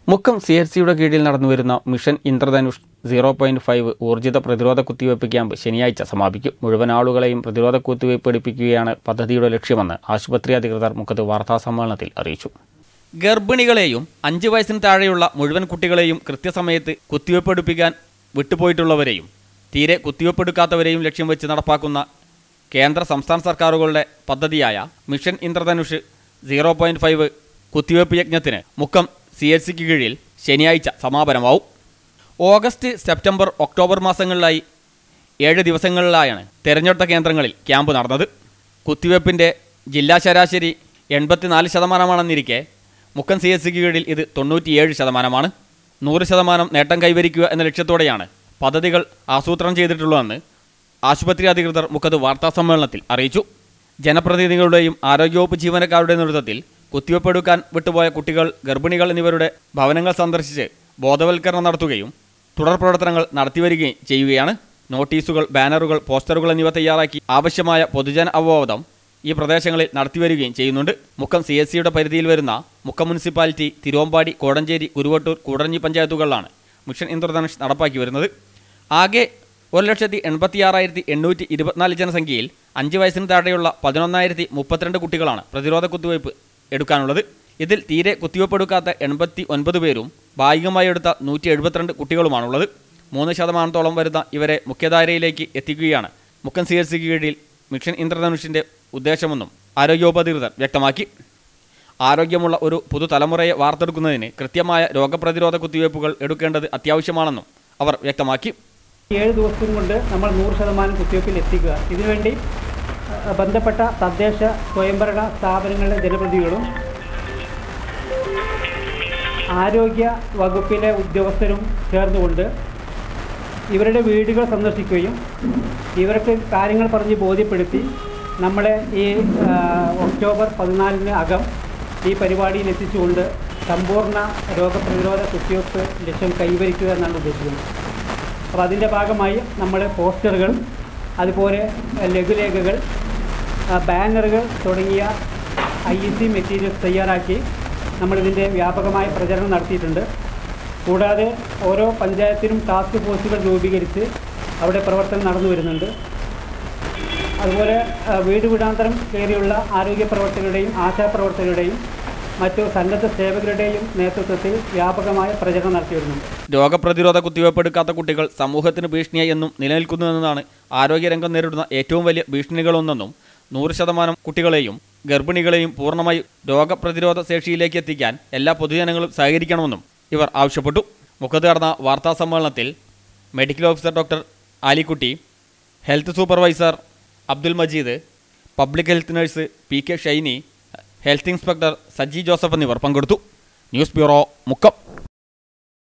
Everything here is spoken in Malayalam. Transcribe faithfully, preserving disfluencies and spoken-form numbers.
മുക്കം സി എച്ച് സിയുടെ കീഴിൽ നടന്നുവരുന്ന mission Indradhanush zero point five ഊർജിത പ്രതിരോധ കുത്തിവയ്പ് ക്യാമ്പ് ശനിയാഴ്ച സമാപിക്കും. മുഴുവൻ ആളുകളെയും പ്രതിരോധ കുത്തിവയ്പ് എടുപ്പിക്കുകയാണ് പദ്ധതിയുടെ ലക്ഷ്യമെന്ന് ആശുപത്രി അധികൃതർ മുക്കത്ത് വാർത്താസമ്മേളനത്തിൽ അറിയിച്ചു. ഗർഭിണികളെയും അഞ്ച് വയസ്സിന് താഴെയുള്ള മുഴുവൻ കുട്ടികളെയും കൃത്യസമയത്ത് കുത്തിവയ്പ് എടുപ്പിക്കാൻ വിട്ടുപോയിട്ടുള്ളവരെയും തീരെ കുത്തിവയ്പ് എടുക്കാത്തവരെയും ലക്ഷ്യം വെച്ച് നടപ്പാക്കുന്ന കേന്ദ്ര സംസ്ഥാന സർക്കാരുകളുടെ പദ്ധതിയായ mission Indradhanush zero point five കുത്തിവയ്പ് യജ്ഞത്തിന് മുക്കം സി എച്ച് സിക്ക് കീഴിൽ ശനിയാഴ്ച സമാപനമാവും. ഓഗസ്റ്റ്, സെപ്റ്റംബർ, ഒക്ടോബർ മാസങ്ങളിലായി ഏഴ് ദിവസങ്ങളിലായാണ് തെരഞ്ഞെടുത്ത കേന്ദ്രങ്ങളിൽ ക്യാമ്പ് നടന്നത്. കുത്തിവയ്പ്പിൻ്റെ ജില്ലാ ശരാശരി എൺപത്തിനാല് ശതമാനമാണെന്നിരിക്കെ മുക്കം സി എച്ച് സിക്ക് കീഴിൽ ഇത് തൊണ്ണൂറ്റിയേഴ് ശതമാനമാണ്. നൂറ് ശതമാനം നേട്ടം കൈവരിക്കുക എന്ന ലക്ഷ്യത്തോടെയാണ് പദ്ധതികൾ ആസൂത്രണം ചെയ്തിട്ടുള്ളതെന്ന് ആശുപത്രി അധികൃതർ മുക്കത്ത് വാർത്താസമ്മേളനത്തിൽ അറിയിച്ചു. ജനപ്രതിനിധികളുടെയും ആരോഗ്യവകുപ്പ് ജീവനക്കാരുടെ നേതൃത്വത്തിൽ കുത്തിവയ്പ് എടുക്കാൻ വിട്ടുപോയ കുട്ടികൾ, ഗർഭിണികൾ എന്നിവരുടെ ഭവനങ്ങൾ സന്ദർശിച്ച് ബോധവൽക്കരണം നടത്തുകയും തുടർ പ്രവർത്തനങ്ങൾ നടത്തിവരികയും ചെയ്യുകയാണ്. നോട്ടീസുകൾ, ബാനറുകൾ, പോസ്റ്ററുകൾ എന്നിവ തയ്യാറാക്കി ആവശ്യമായ പൊതുജന അവബോധം ഈ പ്രദേശങ്ങളിൽ നടത്തിവരികയും ചെയ്യുന്നുണ്ട്. മുക്കം സി എച്ച് സിയുടെ പരിധിയിൽ വരുന്ന മുക്കം മുനിസിപ്പാലിറ്റി, തിരുവമ്പാടി, കോടഞ്ചേരി, കുരുവട്ടൂർ, കൂടരഞ്ഞി പഞ്ചായത്തുകളിലാണ് മിഷൻ ഇന്ദ്രധനുഷ് നടപ്പാക്കി വരുന്നത്. ആകെ ഒരു ലക്ഷത്തി എൺപത്തി ആറായിരത്തി എണ്ണൂറ്റി ഇരുപത്തിനാല് ജനസംഖ്യയിൽ അഞ്ച് വയസ്സിന് താഴെയുള്ള പതിനൊന്നായിരത്തി മുപ്പത്തിരണ്ട് കുട്ടികളാണ് പ്രതിരോധ കുത്തിവയ്പ് എടുക്കാനുള്ളത്. ഇതിൽ തീരെ കുത്തിവയ്പ് എടുക്കാത്ത എൺപത്തി ഒൻപത് പേരും ഭാഗികമായി എടുത്ത നൂറ്റി എഴുപത്തിരണ്ട് കുട്ടികളുമാണുള്ളത്. മൂന്ന് ശതമാനത്തോളം വരുന്ന ഇവരെ മുഖ്യധാരയിലേക്ക് എത്തിക്കുകയാണ് മുക്കം സി എച്ച് സിക്ക് കീഴിൽ മിഷൻ ഇന്ദ്രധനുഷിൻ്റെ ഉദ്ദേശമെന്നും ആരോഗ്യവകുപ്പ് അധികൃതർ വ്യക്തമാക്കി. ആരോഗ്യമുള്ള ഒരു പുതുതലമുറയെ വാർത്തെടുക്കുന്നതിന് കൃത്യമായ രോഗപ്രതിരോധ കുത്തിവയ്പ്പുകൾ എടുക്കേണ്ടത് അത്യാവശ്യമാണെന്നും അവർ വ്യക്തമാക്കി. ഏഴ് ദിവസം കൊണ്ട് നമ്മൾ നൂറ് ശതമാനം കുത്തിവയ്പ്പിൽ എത്തിക്കുക. ഇതിനുവേണ്ടി ബന്ധപ്പെട്ട തദ്ദേശ സ്വയംഭരണ സ്ഥാപനങ്ങളിലെ ജനപ്രതിനിധികളും ആരോഗ്യ വകുപ്പിലെ ഉദ്യോഗസ്ഥരും ചേർന്നുകൊണ്ട് ഇവരുടെ വീടുകൾ സന്ദർശിക്കുകയും ഇവർക്ക് കാര്യങ്ങൾ പറഞ്ഞ് ബോധ്യപ്പെടുത്തി നമ്മളെ ഈ ഒക്ടോബർ പതിനാലിന് അകം ഈ പരിപാടിയിൽ എത്തിച്ചുകൊണ്ട് സമ്പൂർണ്ണ രോഗപ്രതിരോധ കുത്തിവയ്പ്പ് ലക്ഷ്യം കൈവരിക്കുക എന്നാണ് ഉദ്ദേശിക്കുന്നത്. അപ്പോൾ അതിൻ്റെ ഭാഗമായി നമ്മൾ പോസ്റ്ററുകൾ, അതുപോലെ ലഘുലേഖകൾ, ബാനറുകൾ തുടങ്ങിയ ഐ ഇ സി മെറ്റീരിയൽസ് തയ്യാറാക്കി നമ്മളിതിൻ്റെ വ്യാപകമായ പ്രചരണം നടത്തിയിട്ടുണ്ട്. കൂടാതെ ഓരോ പഞ്ചായത്തിനും ടാസ്ക് ഫോഴ്സുകൾ രൂപീകരിച്ച് അവിടെ പ്രവർത്തനം നടന്നു വരുന്നുണ്ട്. അതുപോലെ വീട് വീടാന്തരം കയറിയുള്ള ആരോഗ്യ പ്രവർത്തകരുടെയും ആശാപ്രവർത്തകരുടെയും മറ്റു സന്നദ്ധ സേവകരുടെയും നേതൃത്വത്തിൽ വ്യാപകമായ പ്രചരണം നടത്തി വരുന്നുണ്ട്. രോഗപ്രതിരോധ കുത്തിവയ്പ് എടുക്കാത്ത കുട്ടികൾ സമൂഹത്തിന് ഭീഷണിയായി എന്നും നിലനിൽക്കുന്നുവെന്നതാണ് ആരോഗ്യരംഗം നേരിടുന്ന ഏറ്റവും വലിയ ഭീഷണികളൊന്നെന്നും നൂറ് ശതമാനം കുട്ടികളെയും ഗർഭിണികളെയും പൂർണ്ണമായി രോഗപ്രതിരോധ ശേഷിയിലേക്ക് എത്തിക്കാൻ എല്ലാ പൊതുജനങ്ങളും സഹകരിക്കണമെന്നും ഇവർ ആവശ്യപ്പെട്ടു. മുഖത്ത് നടന്ന വാർത്താ സമ്മേളനത്തിൽ medical officer doctor Alikutty, health supervisor Abdul Majeed, public health nurse P K Shiny, health inspector Saji Joseph എന്നിവർ പങ്കെടുത്തു. News bureau, Mukkam.